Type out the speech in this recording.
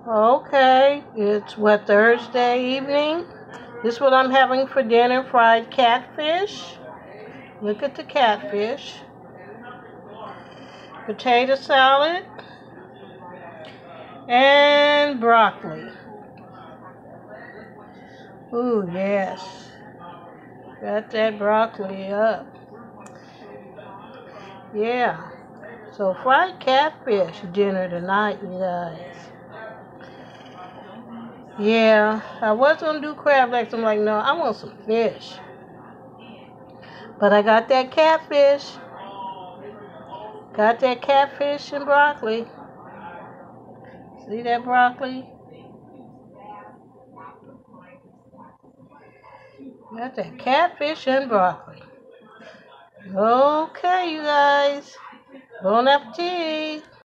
Okay, it's what, Thursday evening? This is what I'm having for dinner, fried catfish. Look at the catfish. Potato salad. And broccoli. Ooh, yes. Got that broccoli up. Yeah. So fried catfish dinner tonight, you guys. Yeah, I was gonna do crab legs. I'm like, no, I want some fish. But I got that catfish. Got that catfish and broccoli. See that broccoli? Got that catfish and broccoli. Okay, you guys. Bon appetit.